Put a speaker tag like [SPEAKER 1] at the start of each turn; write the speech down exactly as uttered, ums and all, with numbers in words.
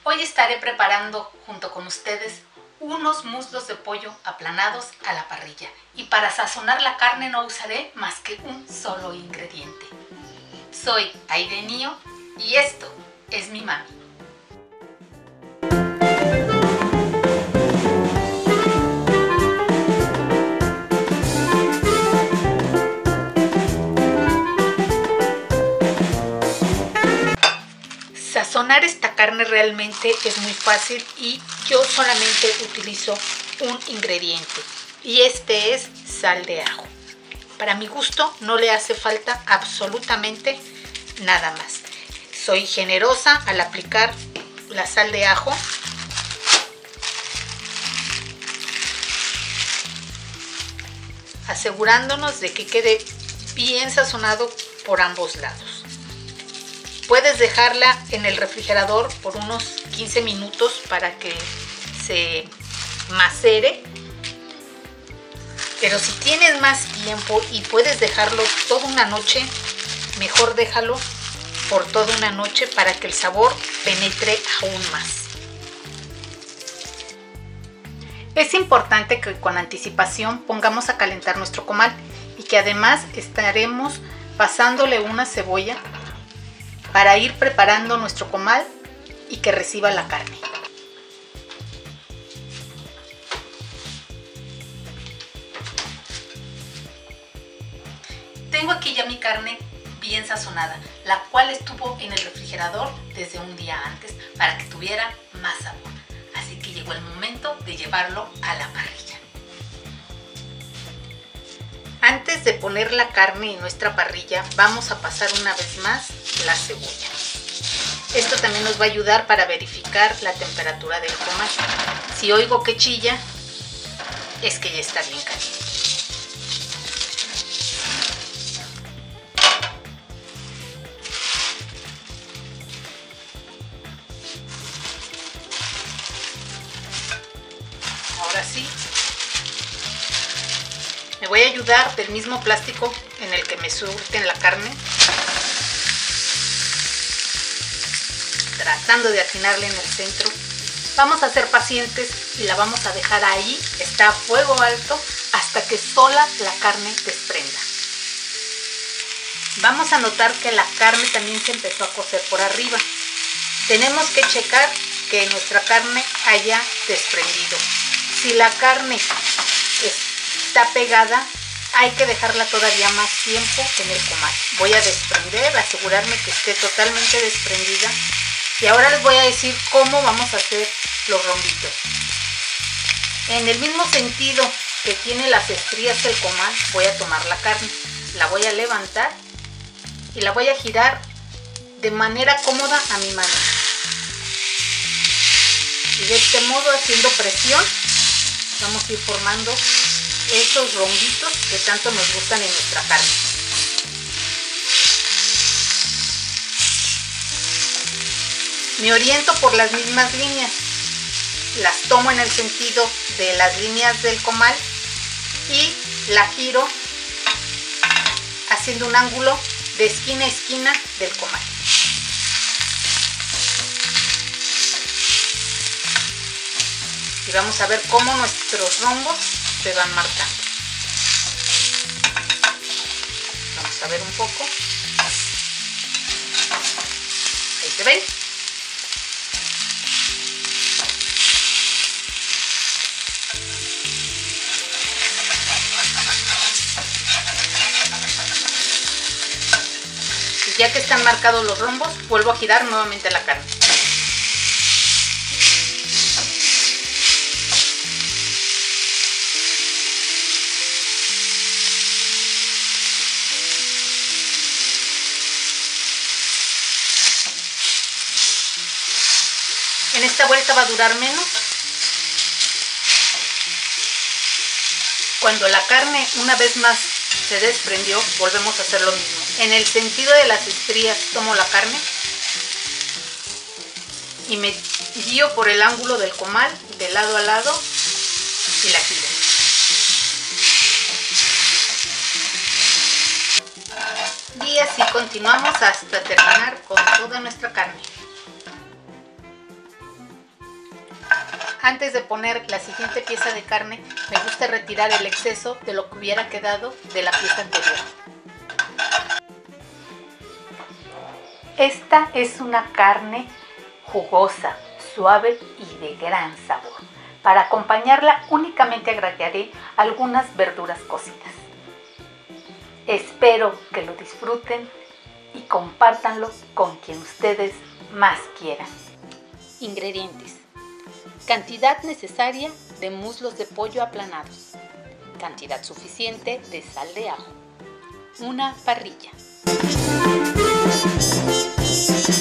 [SPEAKER 1] Hoy estaré preparando junto con ustedes unos muslos de pollo aplanados a la parrilla. Y para sazonar la carne no usaré más que un solo ingrediente. Soy Aide Nio y esto es mi mami. Sazonar esta carne realmente es muy fácil y yo solamente utilizo un ingrediente y este es sal de ajo. Para mi gusto no le hace falta absolutamente nada más. Soy generosa al aplicar la sal de ajo. Asegurándonos de que quede bien sazonado por ambos lados. Puedes dejarla en el refrigerador por unos quince minutos para que se macere. Pero si tienes más tiempo y puedes dejarlo toda una noche, mejor déjalo por toda una noche para que el sabor penetre aún más. Es importante que con anticipación pongamos a calentar nuestro comal y que además estaremos pasándole una cebolla para ir preparando nuestro comal y que reciba la carne. Tengo aquí ya mi carne bien sazonada, la cual estuvo en el refrigerador desde un día antes para que tuviera más sabor. Así que llegó el momento de llevarlo a la parrilla. Antes de poner la carne en nuestra parrilla, vamos a pasar una vez más la cebolla. Esto también nos va a ayudar para verificar la temperatura del comal. Si oigo que chilla, es que ya está bien caliente. Ahora sí, me voy a ayudar del mismo plástico en el que me surten la carne, tratando de atinarle en el centro. Vamos a ser pacientes y la vamos a dejar ahí, está a fuego alto, hasta que sola la carne desprenda. Vamos a notar que la carne también se empezó a cocer por arriba. Tenemos que checar que nuestra carne haya desprendido. Si la carne está pegada, hay que dejarla todavía más tiempo en el comal. Voy a desprender, asegurarme que esté totalmente desprendida. Y ahora les voy a decir cómo vamos a hacer los rombitos. En el mismo sentido que tiene las estrías del comal, voy a tomar la carne, la voy a levantar y la voy a girar de manera cómoda a mi mano. Y de este modo, haciendo presión, vamos a ir formando esos rombitos que tanto nos gustan en nuestra carne. Me oriento por las mismas líneas, las tomo en el sentido de las líneas del comal y la giro haciendo un ángulo de esquina a esquina del comal. Y vamos a ver cómo nuestros rombos se van marcando. Vamos a ver un poco. Ahí se ven. Y ya que están marcados los rombos, vuelvo a girar nuevamente la carne. En esta vuelta va a durar menos. Cuando la carne una vez más se desprendió, volvemos a hacer lo mismo. En el sentido de las estrías tomo la carne y me guío por el ángulo del comal de lado a lado y la giro. Y así continuamos hasta terminar con toda nuestra carne. Antes de poner la siguiente pieza de carne, me gusta retirar el exceso de lo que hubiera quedado de la pieza anterior. Esta es una carne jugosa, suave y de gran sabor. Para acompañarla únicamente agregaré algunas verduras cocidas. Espero que lo disfruten y compártanlo con quien ustedes más quieran. Ingredientes: cantidad necesaria de muslos de pollo aplanados, cantidad suficiente de sal de ajo, una parrilla.